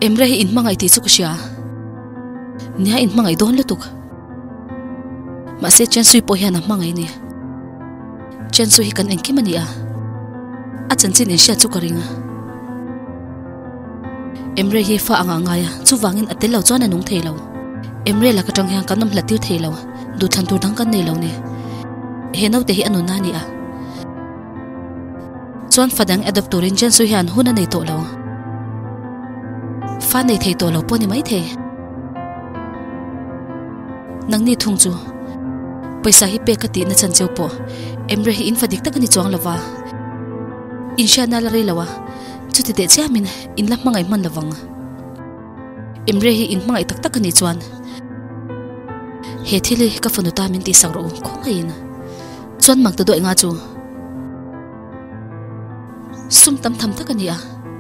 emre hi in mangai ti chu ksia nia in mangai don lutuk ma se chen sui po hian a mangai ni chen sui kan enki mania a chen chin in sha chu karinga emre hi fa anga ngaya chu wangin atelo chona nung thelo emre la ka tang hian kanam hlatiu thelo du than tur dang kan nei lo ni he no te hi anu na ni a chuan fadang adaptorin chen sui hian huna nei to lo fa nei thei to lo poni mai the nang ni thung chu paisa hi pe ka ti na chan cheu po emre hi in fadik tak ani chuang lawa in sha na la re lawa chuti te chamin in la mangai man lawang emre hi in mangai tak tak ani chuan he thili ka fanu ta min ti sang ro khongain chuan mang ta doi nga chu sum tam tham tak ani a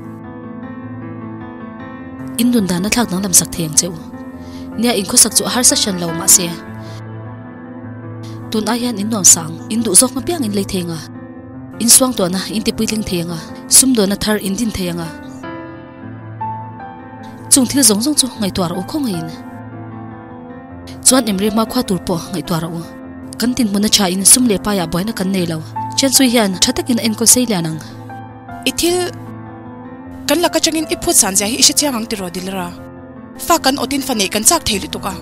in dun da na thak nang lam sak theng cheu nia in kho sak chu har sa shan lo ma se tun ayan in nom sang in du zok ma piang in le thenga in swang to na in ti puiling thenga sum do na thar in din thenga chung thil zong zong chu ngai twar o khongain chuan emre ma khwa tur po ngai twar o kan tin muna cha in sum le pa ya boina kan nei lo chen sui hian thatak in en ko sei lanang ithil kan laka changin iput san ja hi ishi chiang ang ti ro dilra fa kan otin fanei kan chak theili tuka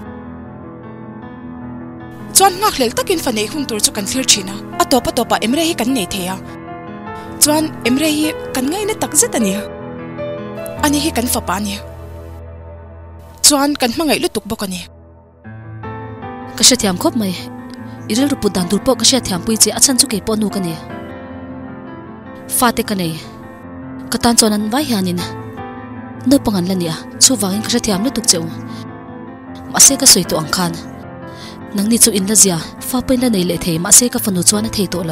chuan ngak hlel takin fanei hung tur chu kan thlir thina atopa emre hi kan nei theya chuan emre hi kan ngai na tak zet ani ani hi kan fa pa ni chuan kan hmangai lutuk bokani ka sha thiam khop mai irel rupu dan dur po ka sha thiam pui che achan chu ke po nu kani fa te kanei katan chonan vai hianin no pangan lania chu wangin ka sha thiam lutuk cheu ma se ka soi to ang khan nang ni chu in la zia fa pen la nei le thei ma se ka fanu chuan a thei to lo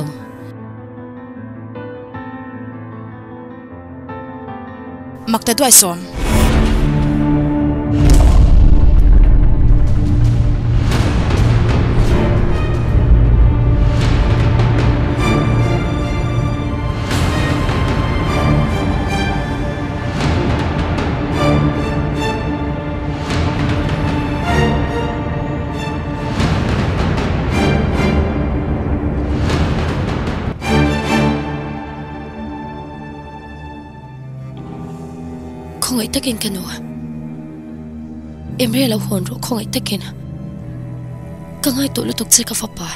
makta duai som khongai takin kanu emre lo hon ro khongai takin kangai to lutuk che ka fa pa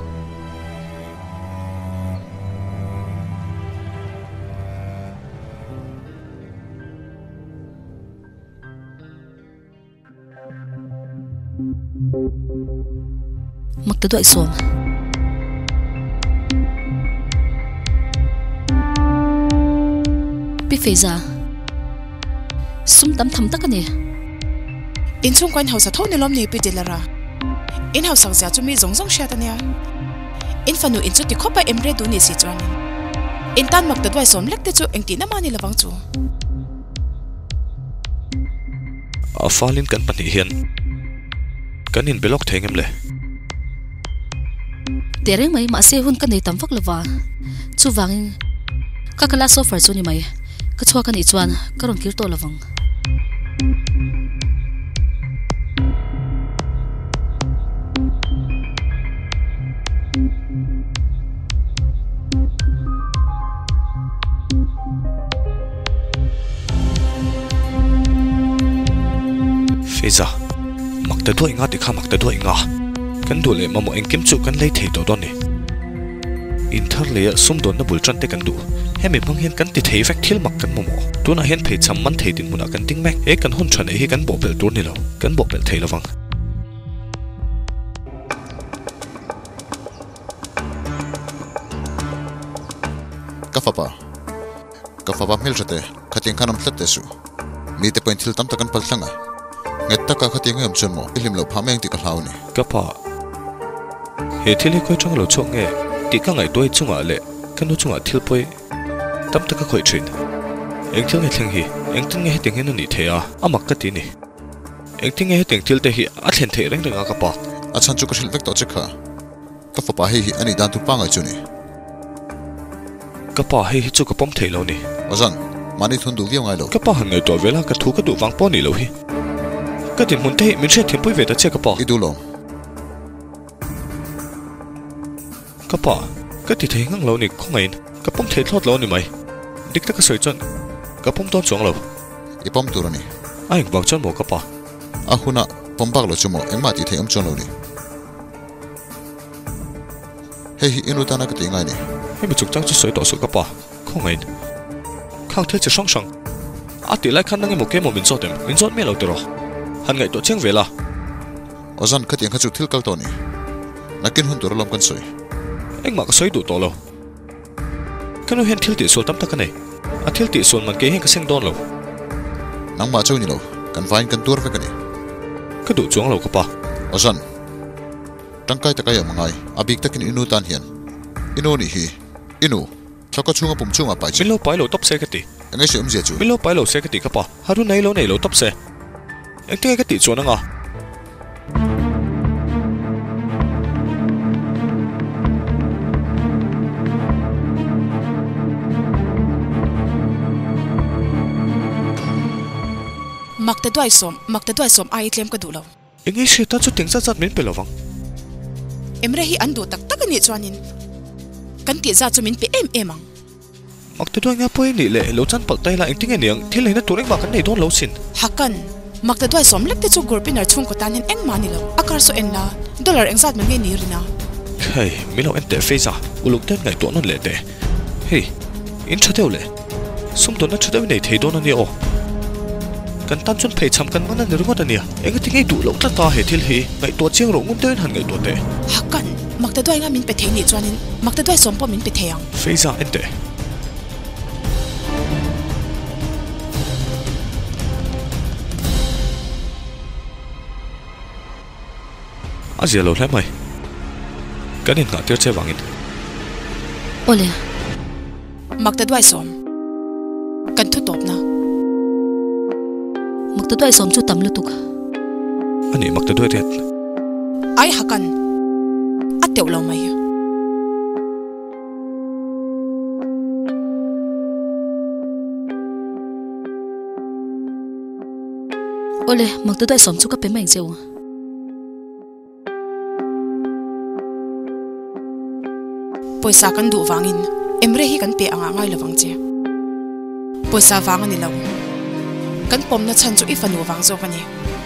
makta doi som pi feza sum tam tham takani in chung kan hausa thone lom ni pi dilara in hausa ja chu mi zong zong sha tania in fanu in chu ti khopa emre du ni si chuan in tan mak ta dwai som lek te chu engti na mani lawang chu a falin kan pani hian kan in belok thengem le tereng mai ma se hun kan nei tam vak lawa chu wangin ka kala sofer chu ni mai ka chwa kan i chuan ka ron kir to lawang Feza makta do inga tikha makta do inga kan do le mamo engkim chu kan lei thei to don ni in thar le sum don na bul tran te kan du hemi mang hian kan ti thei vek thil mak kan momo tuna hian phei cham man thei din muna kan ting mek e kan hun than e hi kan bo bel tur ni lo kan bo bel thei lawang kafapa mil jate khating khanam tlat su mi te point thil tam takan palthanga ngetta ka khating ngam chon mo ilim lo phameng ti ka hlauni kapa he thili khoi chang lo chok nge ti ka ngai doi chunga le kanu chunga thil poi tam taka khoi thin eng thil nge thleng hi eng tin nge heting hen ni theya amak ka ti ni eng tin nge heting thil te hi a thlen thei reng renga kapa achan chu ka thil vek to chekha kafapa hi ani dan tu panga chuni kapa hi chu ka pom thei lo ni ozan mani thun du viau ngai lo ka pa han ngai to vela ka thu ka du wang po ni lo hi ka tin mun te min she thempui ve ta che ka pa i du lom ka pa ka ti thei ngang lo ni khongai ka pom thei thlot lo ni mai dik ta ka soi chon ka pom ton chong lo i pom turani ai bang chon mo ka pa a huna pom bak lo chumo engma ti thei am chon lo ni hei inu ta na ka ti ngai ni hei mi chuk chang chu soi to su ka pa khongai khang the che song song a ti lai khan nang mo ke mo min zotem min zot me lo te ro han ngai to cheng vela ozan ka tiang ka chu thil kal to ni nakin hun tur lom kan soi eng ma ka soi du to lo kanu hen thil ti sol tam ta ka nei a thil ti sol man ke hen ka seng don lo nang ma chau ni lo kan vain kan tur ve ka ni ka du chuang lo ka pa ozan tangkai ta kaya mangai abik takin inu tan hian inu ni hi inu thaka chunga pum chunga pai chi min lo pai lo top se ka ti engai se umje chu min lo pai lo se ka ti ka pa haru nei lo top se eng te ka ti chuan anga makta doi som ai tlem ka du lo engai she ta chu tengsa chat min pe lo wang emre hi an du tak tak ani chuanin kan ti za chu min pe em ang makta doi nga poi ni le lo chan pal tai la eng ting eniang thil leina turek ma kan nei don lo sin hakan makta doi som lek te chu gurpinar chung ko tanin eng mani lo akar so en la dollar eng zat man nge ni rina hey milo ente feza uluk ten ngai to non le te hey in chadeu le sum to na chadeu nei thei don ani o kan tan chun phei cham kan mana nirngot ania eng ti ngai du lo ta ta he thil hi ngai to chiang ro ngun ten han ngai to te hakan makta doi nga min pe thei ni chuanin makta doi som po min pe theiang feza ente azia lo hlai mai kanin nga tir che wangin ole makta doi som kan thu top na makta doi som chu tam lu tuk ani makta doi ret ai hakan ateu lo mai ole makta doi som chu ka pe mai cheu poisa kan du wangin emre hi kan pe anga ngai lawang che poisa wang ani lo kan pom na chan chu i fanu wang zo kani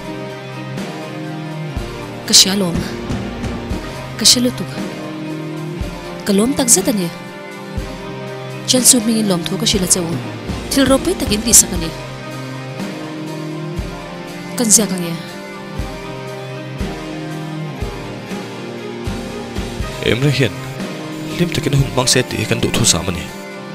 ka shalom ka shalu tuk ka lom tak zat ani chen su mi lom tho ka shila cheu thil ro pe takin ti sakani kan zia ka nge emre hian lim takin hun bang se ti kan du thu sa mani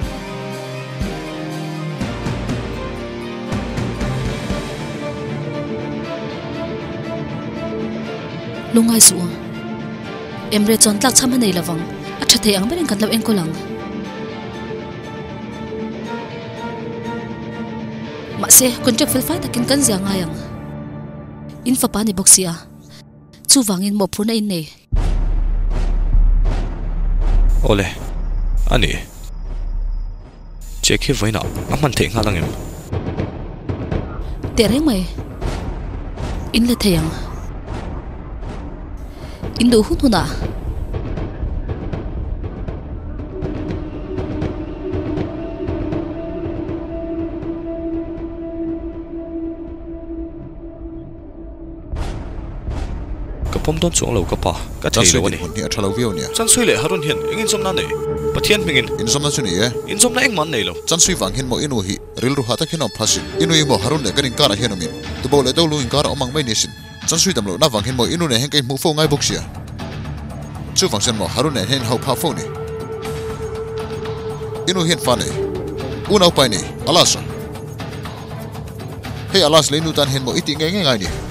lungai su emre chon tlak chama nei lawang a tha thei ang ben kan lo eng ko lang ma se contract fel fai takin kan zia nga yang in fa pa ni boxia chu wangin mo phurna in nei ole ani check hi vaina aman the nga langem tereng mai in le theyang in do hununa kapom don chung lo ka pa ka thei lo ni ni athalo viau ni chan sui le harun hian engin som na nei pathian mingin in som na chu ni e in som na eng man nei lo chan sui wang hin mo inu hi ril ru hata khin om phasin inu i mo harun le karin kara hian min tu bo le do lu in kara omang mai ni sin chan sui dam lo na wang hin mo inu ne heng kai mu fo ngai bok sia chu wang sen mo harun ne hen hau pha fo ni inu hian fa nei unau pai ni alasa hey alas le nu tan hen mo iti ngai ngai ni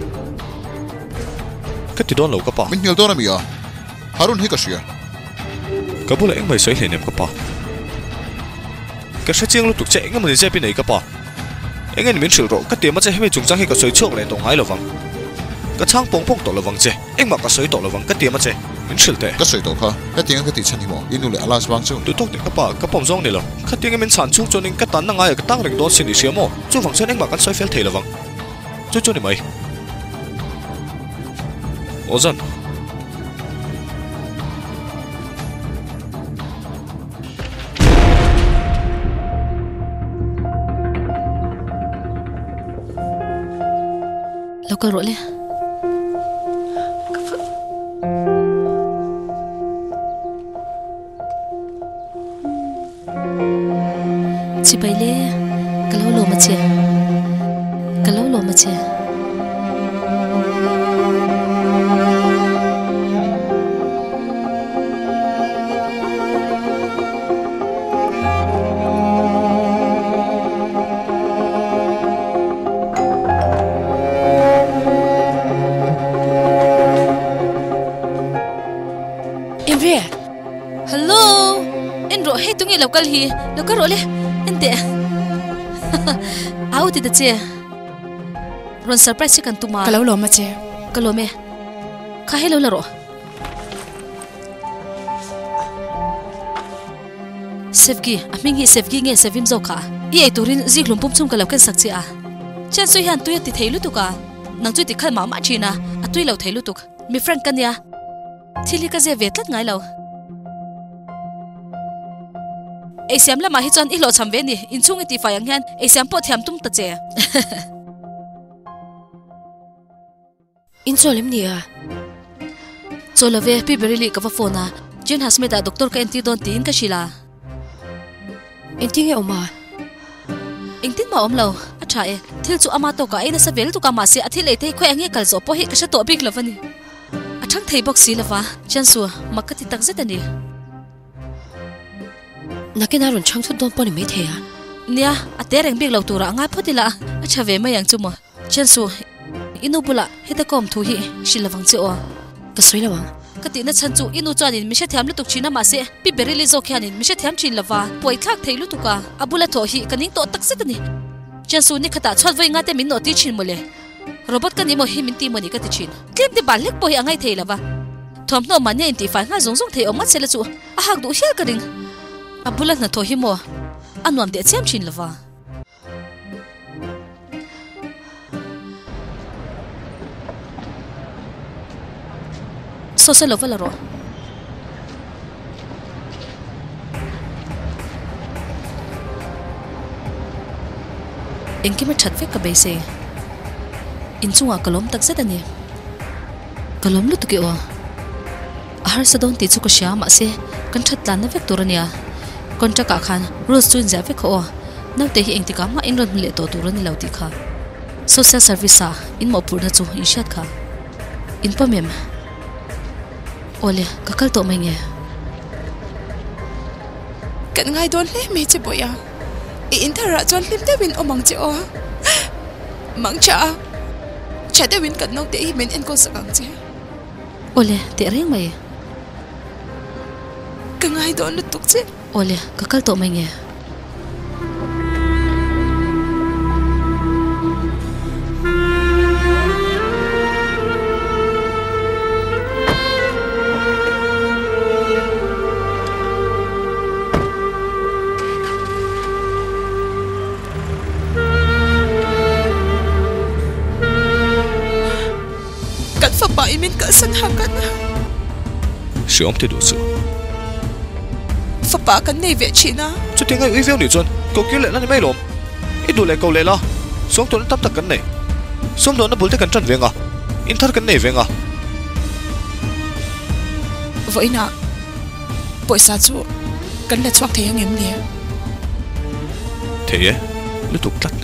ka ti don lo ka pa min hil don mi a harun hi ka sia kabula eng mai soi hlenem ka pa ka sha chiang lu tuk che eng mani che pi nei ka pa engen min shil ro ka te ma che hemi chung chang hi ka soi chok le tong hai lo wang ka chang pong pong to lo wang che eng ma ka soi to lo wang ka te ma che in shilte ka soi to kha ka tinga ka ti chani mo inu le alas bang chu tu tok de ka pa ka pom zong ni lo kha tinga min san chung chonin ka tan na ngai ka tang reng don sin ni siamo chu function eng ma kan soi fel thei lawang chu ni mai ozan local ro le chi pai le kalau lo ma che hello en ro he tungi local ro le ente au ti da che ron surprise kan tuma Kalau lo ma che. kalo me kha hello la ro sevgi amingi sevgi nge sevim zo kha ye turin ziglum pum chum kalo kan sakchi a chan sui han tu ti theilu tu ka nang chu ti khal ma china atui lo theilu tuk mi friend kan ya thili ka je vetlat ngai lo Asiam la ma hi chon i lo cham ve ni in chung ti fa yang han Asiam po thiam tum ta che in solim nia cholave pi berili ka phone a jen hasmeta doctor ka enti don tin ka shila enting e oma engtin ma omlo acha e thil chu ama to ka ina sa vel tu ka ma se athil e te khoi ange kal zo po hi ka sha to big lovani athang thei box si lawa chansu makati tak zetani nakena ron chang thu don poni me theya nia atereng big lo tura nga photila acha ve ma yang chu mo chansu inu bula heta kom thu hi shilawang che o ka soilawang kati na chanchu inu chanin mi sha thiam lu tuk china ma se pi berili zo khianin mi sha thiam chin lawa poi thak theilu tuka abula tho hi kaning to tak se tani chansu ni khata chhot voi nga te min no ti chin mole robot kani mo hi min ti moni ka ti chin klem de balek poi angai thei lawa thom no mane inti fa nga zong zong thei oma chela chu a hak du hial ka ring abula na tho hi mo anwam de chem chin lawa social level ro enki me that fe ka be se inchunga kalom tak se tani kalom lu tuki o har sadon ti chu ko shama se kan that lan na vek turania kontra ka khan rules chu ja ve kho nau te hi engti ka ma inron le to turani lauti kha social service a in mo purna chu in shat kha in pamem ole kakal to mai nge Kan ngai don le me che boya I intera chon lim de win omang che o mang cha de win kan no te hi men en ko sakang che ole te reng mai kan ngai don lu tuk che ole kakal to mai nge pa imin ka san hakan si om te du su fa pa kan nei ve china chu tingai ui veo ni chon ko kil le na ni mai lom I du le ko le la song ton tam tak kan nei som don na bul te kan tran venga in thar kan nei venga voina poisa chu kan le chuak thei angem le theye lu tuk tlat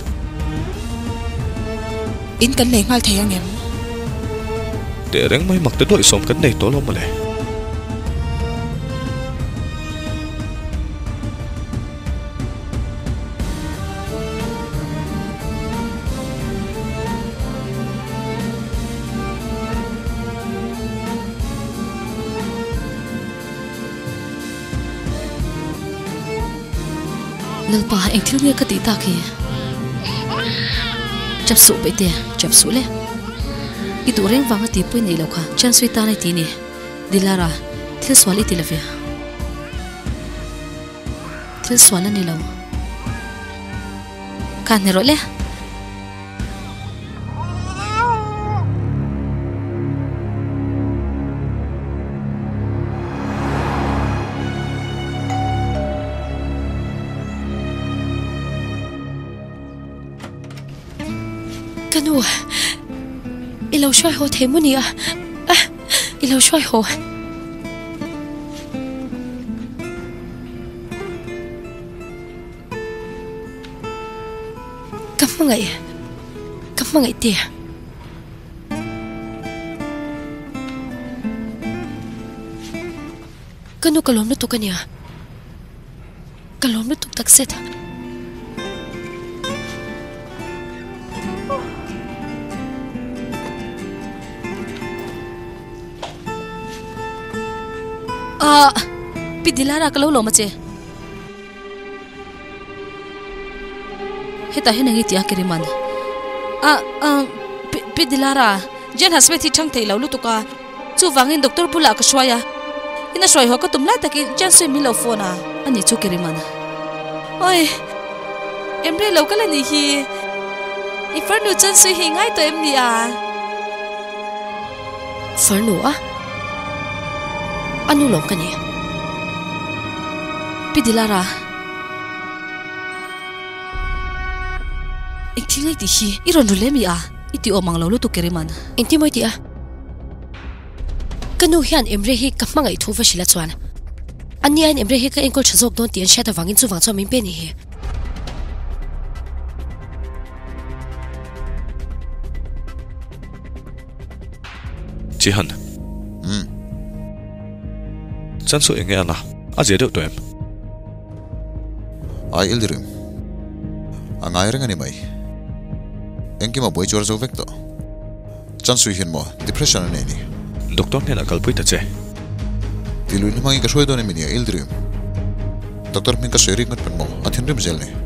in kan le ngal thei angem te reng mai mak te doi som kan nei to lo male nal pa eng thil nge ka ti ta ki chap su be te chap su le I du reng wanga ti pui nei lo kha chan sui ta nei ti ni Dilara thil swal iti lavia thil swal ani lo kan hero le Kanu Ilaw xoay ho thế muốn à Ilaw xoay ho Cảm ơn tia Kanu kalom na to kanya Kalom na to taksit Dilara kalau lo macam heta henangi tiak kiriman Dilara jen hasbeti chang thei lo lutuka chu wangin doctor pula ka swaya ina swai ho ka tumla taki jan se milo phone ani chu kiriman oi emre lo kala ni hi ifarnu chan se hi ngai to em ni farnu anu long kani Dilara Iktingai di hi iron rulemi iti omang lo lutu keriman Inti mo iti Kanu hian emre hi kapmangai thuwa sila chuan Anian emre hi ka engkol chazok don tian syata wangin chu wang chu min pe ni hi Jihan Chansu enge ana aje deuh to em Ai Ildirim Angai rengani mai Engki ma boi chor zo vekto Chansu hin mo depression ane ni Doktor ne nakal pui ta che Tiluin mangi ka shoi done minia Ildirim Doktor min ka shoi ngat pen mo athin rim zel ni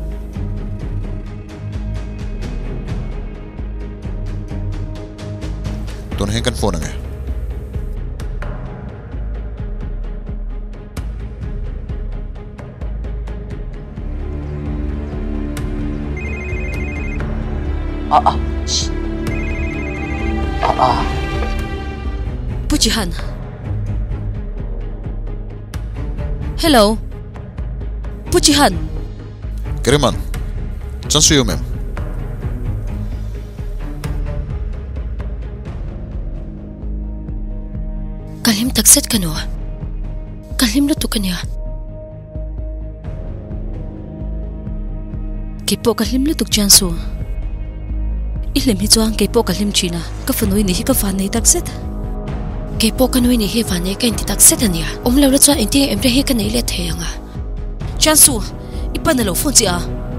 Don hen kan phone ange Pujihan Hello Pujihan Keriman Chansu yo mem Kalim taksit kanu Kalim lutu kanya Kipo kalim lutuk jansu Ilim hi chuang kepo kalim china ka fanoi ni hi ka fan nei takset Kepo kanoi ni hi fan nei ka inti takset ania omlo la chuan inti emre hi ka nei le theyanga Chansu ipanalo phone chi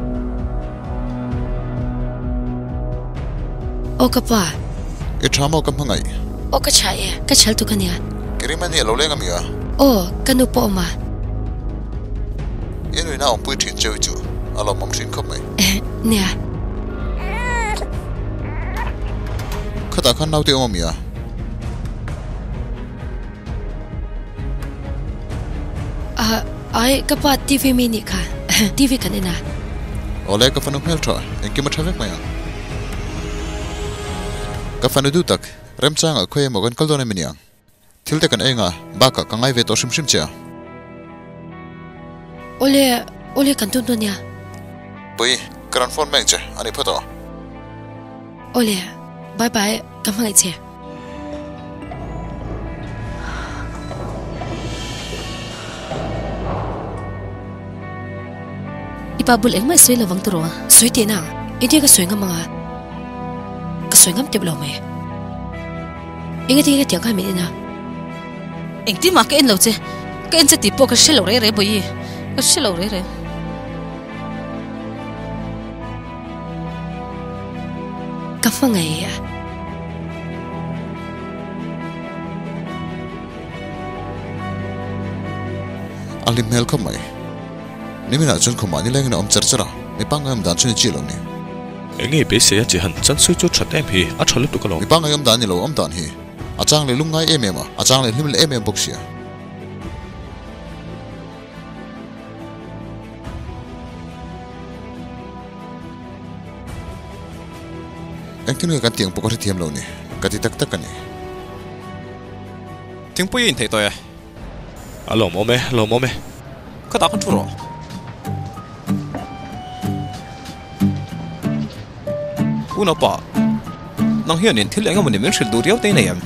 O kapa E thamo kam hangai O ka chae ka chal tu kanya Keriman ni lo lenga mia O kanu po ma Inu na pui thin cheu chu alo mom sin khop mai Nia Khata khan nau te om mia Ai kapa TV mini ka TV kanina Ole ka fanu hel tha engki ma thavek mai Ka fanu du tak rem chang a khoe mogan kal done minia Thilte kan enga baka kangai ve to sim cha Ole kan tu nia Pui kran phone meng che ani photo Ole bye bye kamang che Ipabul eng mai soi lawang turo soi te na india ka soi ngamanga ka soi ngam te blo me inga te tiang ka me na eng ti ma ka en lo che ka en che ti po ka shelo re boi ka shelo re kamang ai alim mel khop mai Nimina chun khoma ni leng na om charchara mi pangam dan chuni chi lo ni enge be se ya Jihan Chansu chu that em hi a tholu tu ka lo mi pangam dan ni lo om dan hi achang le lungai emema achang le hlim le emem boxia engkin kan tiang pokor thiam lo ni kati tak tak ani tiếng bùi in thấy tôi à lo mo me có tao con chú rồi uno pa nang hiền nên thiếu anh em mình muốn sử dụng điều tên này em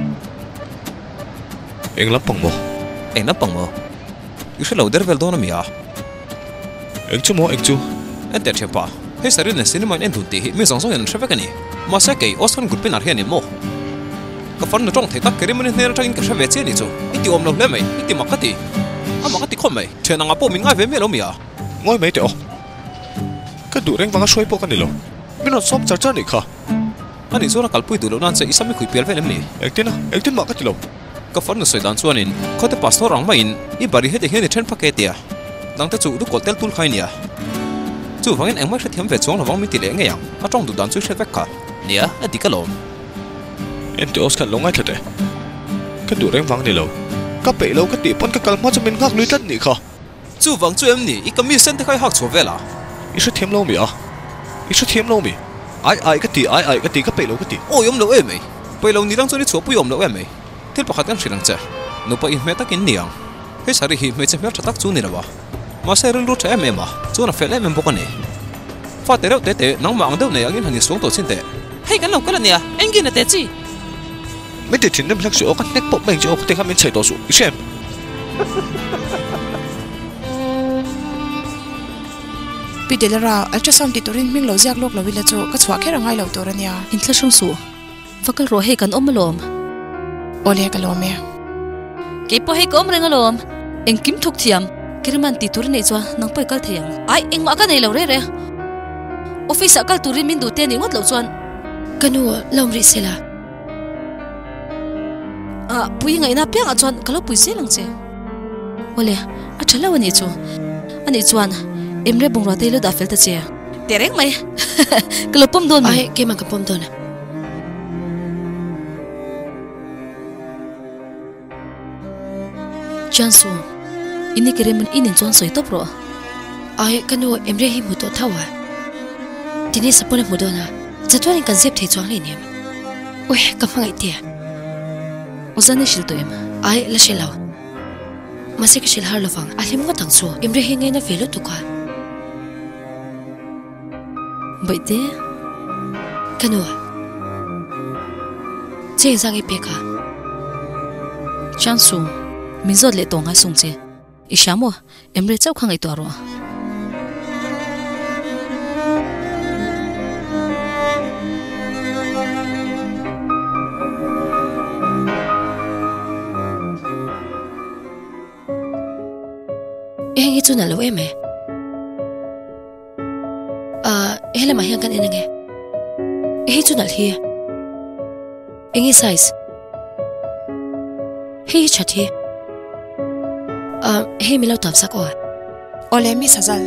eng lam pang mo anh nắp bằng mờ yêu sẽ lâu đời vel đó nó mía eng chu anh đẹp chưa pa hay sao nên xin mà anh thun tì mình sống anh sẽ phải cái này mà sẽ cái Oscar group bên hiền mo cái phần nó trong thấy tắc cái mình nên trong cái sẽ về chơi này chú ít tiêu ông lâu lắm mày ít tiêu mặc cái gì mặc cái không mày chuyện năng áp mình ngay về mày lâu mía ngồi mấy tiêu cái đủ reng vang xoay po cái này lo mình nó xóm chả chả này cả anh ấy nói là calpui tụi nó đang sẽ ít xăm khui bia về làm gì eng tin mặc cái gì lo cái phần nó xoay đàn xuân in có thể pastor rong mà in ít bari hết hiện trên packet ya đang tới chủ đúc cột tel tul khai nia chủ phẳng anh mới sẽ thiam về xuống là vong mi tỷ lệ nghe yang ở trong tụi đàn xuôi sẽ vét cả nia anh đi cái lỗ em tiêu Oscar lo ngay thật đấy cái đủ reng vang này lo cái bể lo cái tiệm pon cái calma cho mình ngác lưới tất này cả chủ phẳng chủ em nỉ ít cái mi sen thì khai học số về là ít số thiam lo mi ai cái tí cái bể lo cái tí ôi ông lâu em mày bể lâu nỉ đang cho đi số bùi ông lâu em mày thiết bảo hạt đang đang chơi nó phải mẹ ta kín niang hết sao thì mẹ chỉ mẹ cho tắc chú này là mà sẽ rút cho em mà chú là phải lấy em bốc này phát tế đâu tế nóng mạng đâu này anh hình xuống tổ xin tế hay cái lòng cái là nè anh kia là tế gì mấy tế chính em lắc sữa cái nét bốc mình cho cái thằng mình chạy tổ sụ xem bị để ra ultrasound titorin mình lâu giặc lộc lâu vì là cho cái xóa cái rangai lâu tổ ra nè in thla sung su và cái rồi hay kan om lom ole ka lo me cái po hay kom reng lom eng kim thuk thiam kirman ti tur nei chwa nang pai kal theyang ai eng ma ka nei lo re office kal turin min du te ni ngot lo chuan kanu lom ri sela pui ngai na piang a chuan kalo pui se lang che ole a thala wani chu ani chuan emre bungra te lo da fel ta che tereng mai kalo pom don ai ke ma ka pom don chansu ini keremen inin chuan soi top ro ai kanu emre hi mu to thawa tini sapona mudona chatwani concept the chuang le nem oi ka mangai tia ozani shil to em ai la shelaw mase ke shil har lawang alim nga tang chu emre hi ngai na velo tu ka baite kanu che zangi peka chansu minzot le tonga sungche ishamo emre chau khangai to ro engi chuna lo eme hele ma hian kan enange hi chuna hi engi size hi chathi hey milo top sako ole mi sajal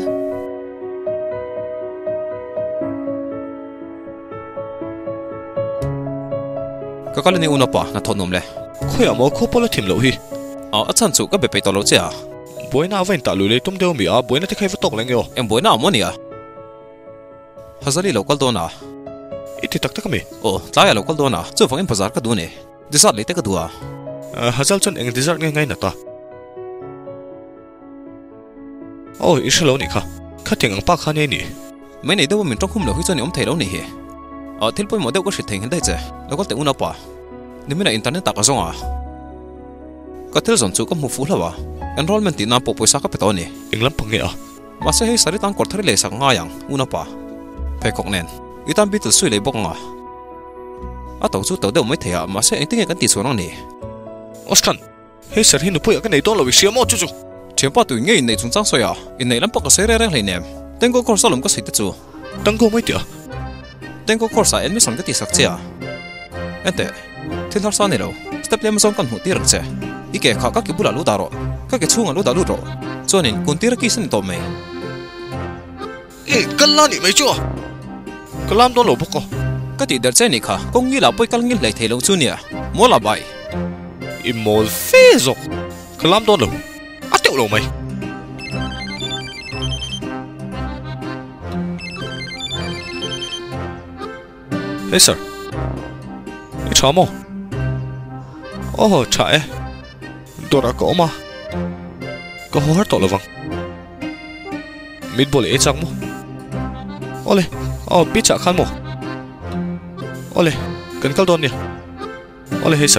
cái con này uno pa na thon nom le khoi amo kho polo thim lo hi chan chu ka be pe to lo che boina ven ta lu le tum deu mi boina te khai va tok leng yo em boina mo nia hazali local dona iti tak tak mi tlaya local dona chu phang in bazar ka du ne desert le te ka duwa hazal chon eng desert ngai na ta ishalo ni kha khating ang pa khane ni mấy này đâu mình trong khung lo hi cho ni om thei lo ni he thil poi mo deu ko shit theng dai che local te una pa ni mina internet ta ka zonga ka thil zon chu ka mu fu lawa enrollment ti na po poisa ka peto ni englam pange ma se he sari tang kor thari le sak nga yang una pa pe kok nen itam bi tu sui le bok nga a to chu to deu mai thea ma se engting kan ti so nang ni oskan he sar hi nu poi ka nei to lo wi siamo chu chu Chempa tu ngay in này chúng sang soya, in này lắm bọc cái xe reng lên ném, tên cô corsa lắm có sấy tết chú, tăng cô mấy tiệt, tên cô corsa em mới xong cái tiệt sắc chia, anh tệ, thiên thar sao này đâu, step lên mà xong cần một tiệt rắc che, ý cái khác các cái bula lú đào rồi, các cái chuông lú đào rồi, cho nên con tiệt cái sinh tôm mày, cái lan này mấy chưa, cái lam đó lỗ bọc cái tiệt đẹp che này cả, công nghĩ là bôi cái nghĩ lại thấy lâu chú nè, mola bai imol fezok kalam don lo ateu lo mai hey sir cha mo oh cha e dora ko ma ko har to lo wang mit bol e chang mo ole pi cha khan mo ole kan kal don ni ole hey sir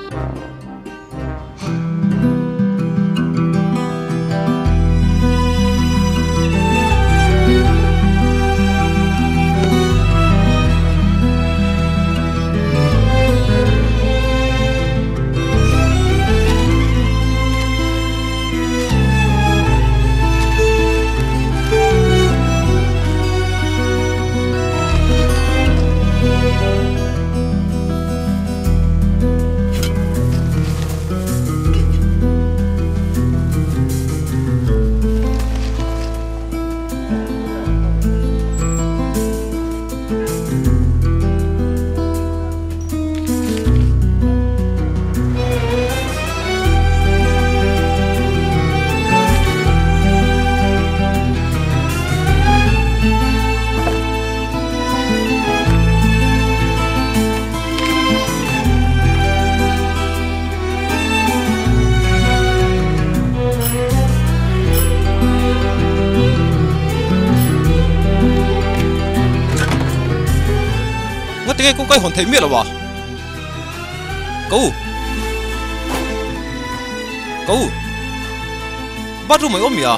cái cũng cái hồn thấy miệt là bà câu bắt rồi mày ôm mía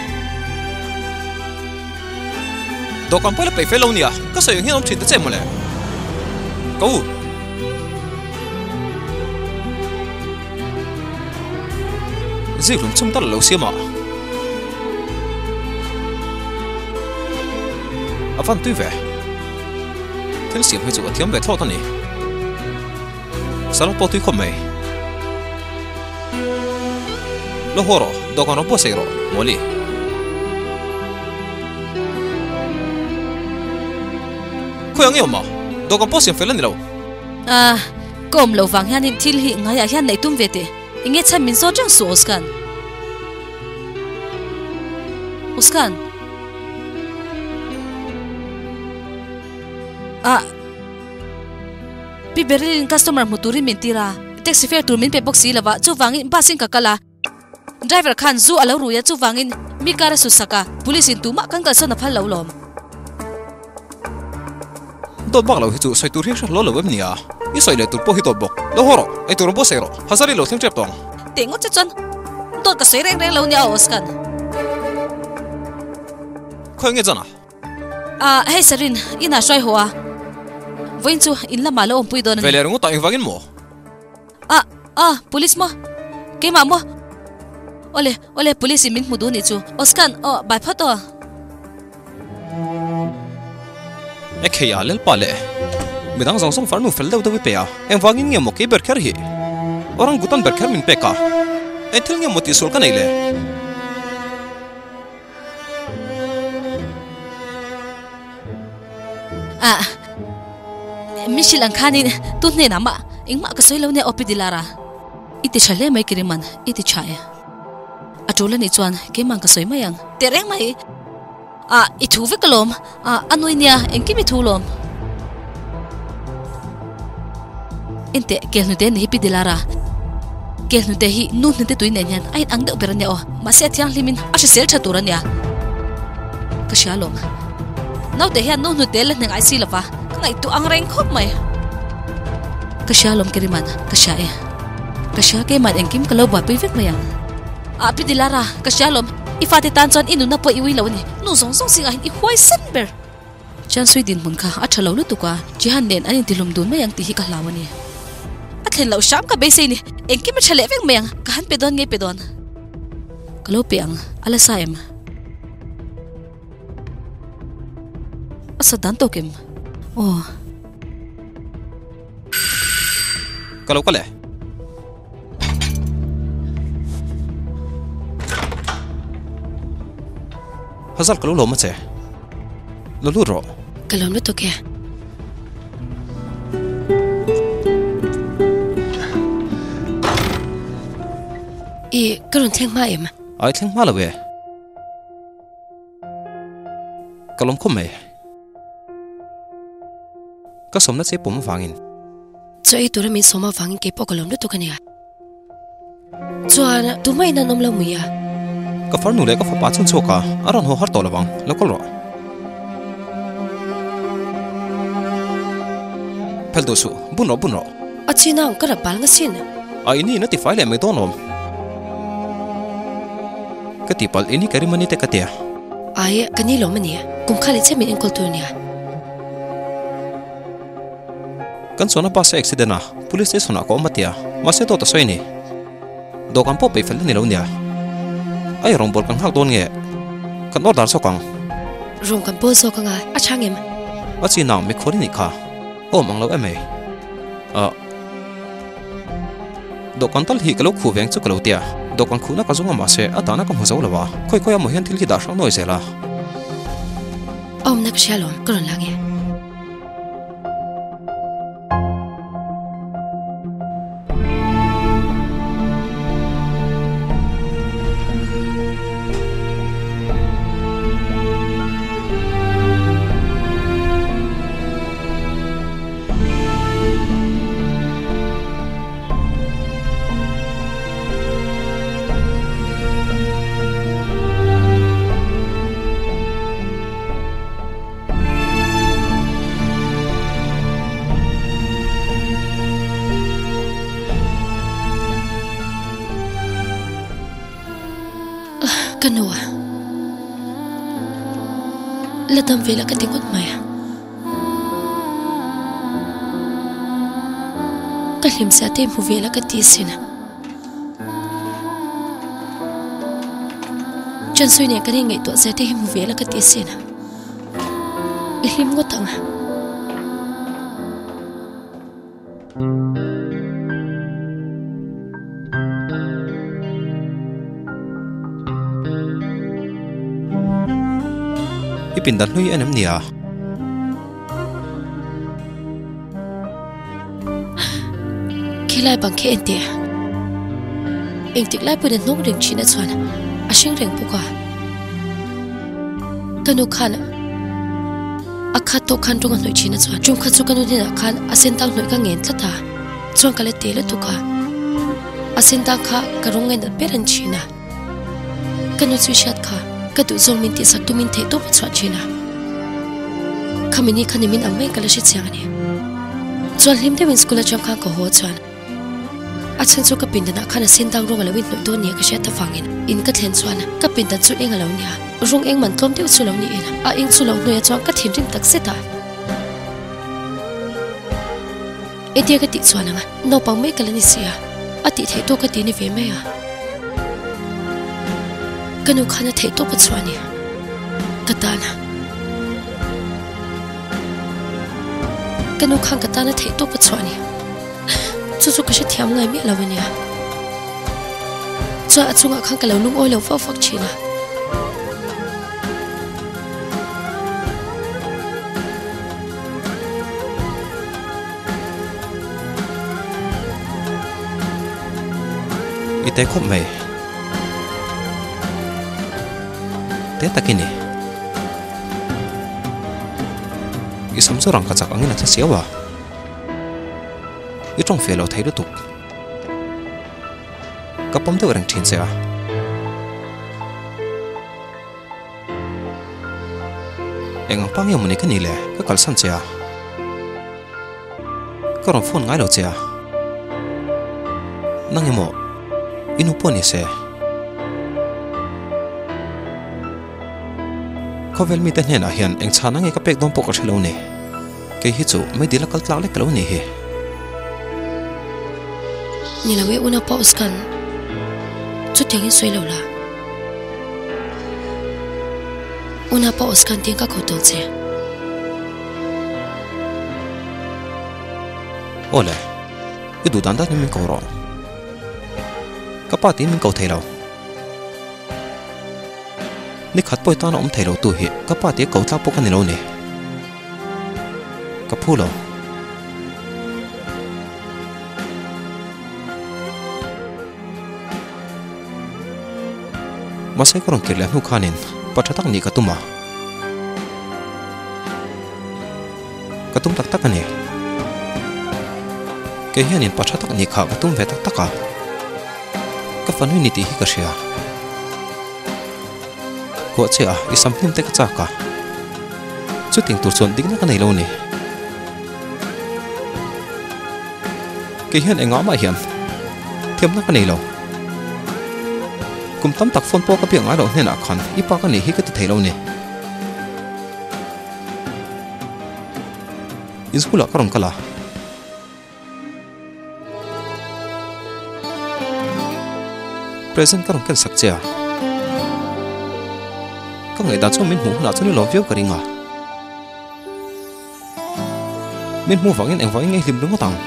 đồ còn phải là phải lâu nè có sử dụng hiện ông chuyện tới xem mà nè câu gì cũng chung ta là lâu xưa mà à văn tuy vậy thiên sĩ phải chịu thiếm về thọ thân này sao nó bỏ túi không mày lo hồ rồi đâu còn nó bỏ xe rồi mua đi khuyên nghe mà đâu còn bỏ xe phải lên đâu à com lâu vàng hiện in thil hiện ngay hiện này tum về thế nghe xem mình so chẳng số Oscan à pi berlin customer muturi mentira taxi fare tur min pe boxi lawa chu wangin passing ka kala driver khan zu alo ruya chu wangin mi kara su saka police in tuma kan kal sana phal lo lom dot bak lo hi chu soi tur hi lo lo wem nia i soi le tur po hi dot bok lo horo ai tur bo se ro hasari lo them trep tong tengo cha chon dot ka soi reng reng lo nia Oscan khoi nge jana à hey sarin ina soi hoa voin chu in la malo om pui don vele rungu ta invagin mo police mo ke ma mo ole police min mudu ni chu Oscan bai phato ekheya lel pale midang zong song farnu fel do pe ya em wangin nge mo ke ber kher hi orang gutan ber kher min pe ka etil nge moti sul ka nei le Michel ang kanin tut ne nama ingma ka soi lo ne opidilara iti chale mai kiriman iti chaya atola ni chuan ke mang ka soi mayang tereng mai ithu ve kalom anoi nia engki mi thulom inte kelnu de ni pidilara kelnu de hi nu ne te tuin nyan ai ang de operanya o ma se thiang limin a se sel thatura nia ka shalom nau te hian nu te le ngai si lawa ngai tu ang reng khop mai ka shalom kiriman ka sha e ka sha ke man engkim ka lo ba pe vek mayang pi dilara ka shalom ifate tan chon inu na po iwi lo ni nu zong zong singa hin i khwai sen ber chan sui din mun kha a thalo lu tu ka chi han nen ani tilum dun mayang ti hi ka lawani a thlen lo sham ka be se ni engkim thale vek mayang ka han pe don nge pe don ka lo pe ang ala saem asa dan to kem kalau kale hazal kalau lo ma che lo lu ro kalau lu to ke ก็รุนแรงมากไอ้แรงมากเลยเว้ยก็ล้มคุ้มไหมก็สมนัดเสียผมฟังอินจะไอตัวมีสมมาฟังอินเก็บปกลมด้วยตัวกันเนี่ยจวนตัวไม่นั่นนมละมือก็ฟังหนูเลยก็ฟังป้าชนโชกะอารอนหัวหัดตัวละวังแล้วก็รอเพลดูสูบุญรออาชีนังก็รับบาลงั้นสินะไอ้นี่นัดที่ไฟเลยไม่ต้องนมก็ที่ปัลอินี่การิมันนี่เตะกันเดียไอ้กันนี่หลงมันเนี่ยกุมข้าเลยจะมีเอ็นกอลตัวเนี่ยกันส่วนนั้นภาษาเอ็กซิเดน่ะ police station น่ะก็มาเตียมาเสียตัวตัวสวยนี่ดอกกันพบไปเฟลนี่แล้วเนี่ยไอ้รองบอลกันหักโดนเงี้ยกันอดดาร์สกังรองกันโบสกังอาช่างเอ็มอาชีนางไม่ควรนี่ค่ะโอ้มังเราเอ็มดอกกันตัลฮีกลูกคู่เวงจุกลูเตียดอกกันคู่นักกระจุงมาเสียอาตานักกำหัวเจ้าละวะค่อยๆมาเห็นที่ที่ดาร์ช่างน้อยเสียละนักเชลล์ก็รุนแรงกันวะแล้วทำเวลากันที่กฎหมายก็เห็นเสียเต็มหัวเวลากันที่สินะจนสุดเนี่ยกันยังไงตัวเสียเต็มหัวเวลากันที่สินะลิมก็ตั้งปินดันลุยอันนั้นเนี่ยแค่ไล่บังแค่เอ็นเดียเอ็งติดไล่ประเด็นนกเรื่องชีนัดส่วนอาชิงเรื่องพวกว่าตนุขันอาคาโตขันตรงกันหน่วยชีนัดส่วนจุ่มขัดสุกันนู่นนี่นะขันอาเซนตังหน่วยกังเงินทัดตาส่วนกันเลยเตะเลยทุกข์อาเซนตังข้ากระรงเงินดัดเป็นชีนะกันนู่นสุดชัดข้าก็ดูจงมินติสักตุมินเทตัวเป็นสวัสดีนะข้ามินี่ขันมินอังไม่กันเลยชิดเสียงเนี่ยจวนลิมได้วินสกุลจอมข้างก็หัวจวนอาจารย์สุกับปินดันขันเส้นดังรงอะไรวินหน่วยตัวเนี่ยก็เชื่อตาฟังอินก็เทนจวนกับปินดันสุเองอะไรเนี่ยรงเองมันต้มเดียวสุเหล่านี้เองเองสุเหล่าหน่วยจวนก็ทิ้งริมตักเสียตาเอเดียก็ติดจวนนะนอปังไม่กันเลยนี่เสียติเทตัวก็ตีนี่เวไม่กันนูขันเทตัวปัจจุบันเนี่ยกตานะกันนูขันกตานะเทตัวปัจจุบันเนี่ยจู่ๆก็จะเทียมไงไม่ละวันเนี่ยจู่ๆจู่ๆขันกันแล้วลุงโอ้ยแล้วฟ้าฟักชีนะอีเต้คบไหมเตะตะกินนี่อีสมสุรังกระจักอังนี้น่าจะเสียวะอีตรงเฟลเราไทยดูตุกกับผมเดือดแรงทิ้งเสียเอ็งปังยังมันนี่กันนี่แหละก็กัลสันเสียก็รำฝนง่ายเราเสียนั่งยังโมอินุปนี่เสียเขาเวลมีแต่เนี่ยนะเห็นเองชานั่งเองก็เป็กโดนปกติแล้วนี่แกฮิจูไม่ดีละกัลตลาเล็กแล้วนี่เฮนี่ละเวอุณาปอสกันจุดยังยิ่งสวยแล้วล่ะอุณาปอสกันเตียงก็เขาตัวเสียโอ้เลยอีดูดันด้านนี้มันก็ร้องก็ป้าตีมันก็เทเรานี่ขัดปอยตาหน้าอมเทเราตัวเหตุก็ป้าตีเก่าตาปกันนี่เราเนี่ยก็พูดเรา masai karong kirle nu khanin pathatak ni katuma katum tak tak ani ke hianin pathatak ni kha katum ve tak taka ka fanui ni ti hi ka ria ko che a isam him te ka cha ka chu ting tur chon ding na ka nei lo ni ke hian enga ma hian thiam na ka nei lo kum tam tak phone po ka piang a lo hne na khan ipa ka ni hi ka ti thei lo ni iskula karon kala present karon ken sakcha ka ngai da chu min hu na chu ni lo view ka ringa min hu wangin eng wangin ngai hlim dung tang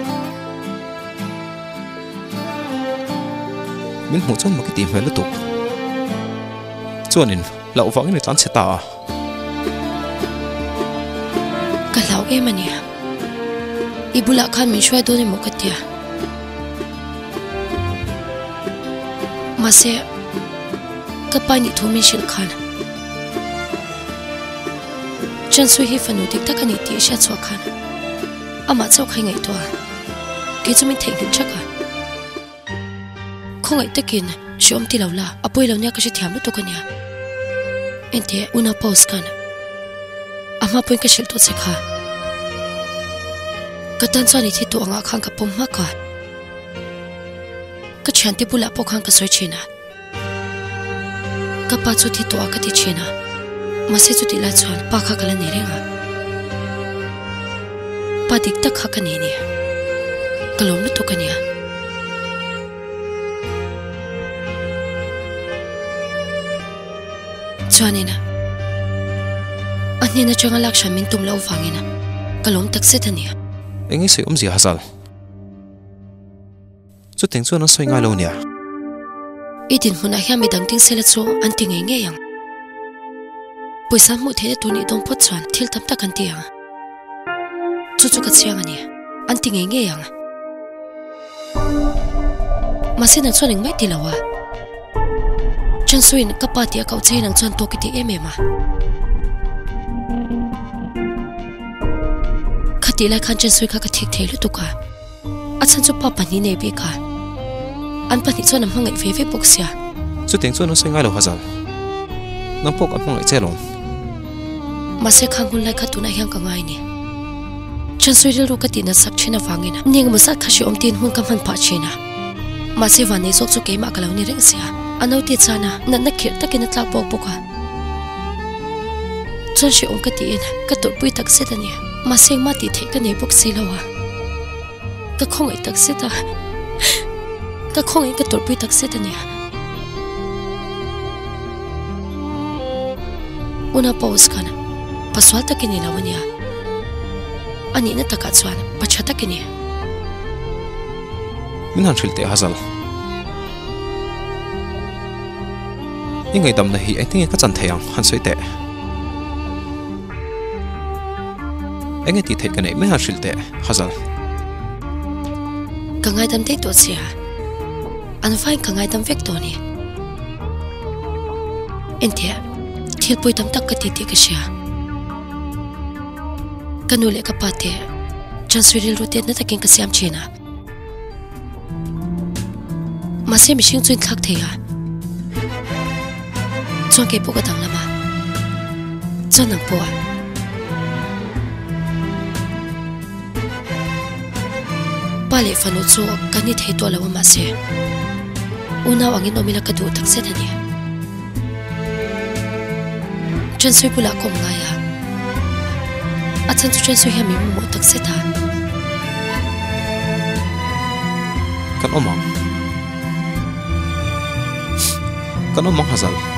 min hu chon ma ki ti hmel lutuk chuanin lau wangin ni tlan cheta a ka lau e mania ibula khan min shwai do ni mo ka tia mase ka pa ni thomi shin khan chan su hi fanu dik takani ti sha chwa khan ama chau khai ngai to ke chu min thei din chaka khongai takin shom ti laula apoi launya ka shi thiam lu to kanya ente una pause kan ama point ka shil to se kha ka tan chani thi to anga khang ka pom ma ka ka chanti bula po khang ka soi china ka pa chu thi to ka ti china mase chu ti la chuan pa kha kala ne renga pa dik tak kha ka ne ni kalom lu to kanya chuanina anina changa laksha min tum lo wangina kalom tak se thania engi se umzi hasal chu teng chu na soi ngai lo nia idin huna hiam mi dang ting sela chu an ting nge yang poisa mu the tu ni dong phot chuan thil tam tak an ti yang chu chu ka chiang ani an ting nge yang masina chuan mai ti lawa chan suin kapatia kau che nang chuan to ki ti emema khati la khan chan sui kha ka thik thei lu tu ka achan chu pa pani ne be ka an pani chuan am hangai ve ve poksia chu teng chu na soi ngai lo hazal nam pok am hangai che lo mase khangun lai kha tu na hyang ka ngai ni chan sui ro ka ti na sak china wangina ning ma sa kha shi om tin hun kam han pa china mase wa nei sok chu ke ma ka lo ni reng sia anau ti chana na na khir takin tla pok poka chon shi om ka ti en ka tur pui tak se tani ma seng ma ti the ka nei pok si lawa ka khong ai tak se ta ka khong ai ka tur pui tak se tani una pause kana paswal takin ni lawanya ani na taka chuan pacha takin ni min han thil te hazal ingai dam na hi I think ka chan thayang han soi te engai ti thei ka nei me han thil te hazal kangai dam te to sia an fain kangai dam vek to ni entia thil pui tam tak ka ti ka sia kanule ka pate chan suiril rote na takin ka siam china mase mishing chuin thak theya chuan ke poka dang lama chuan nang po pale fanu chu kani thei to lawa ma se una wangi nomila ka du tak se thani chan sui pula kom ngaya achan chu chan sui hami mo tak se ta kan omang hazal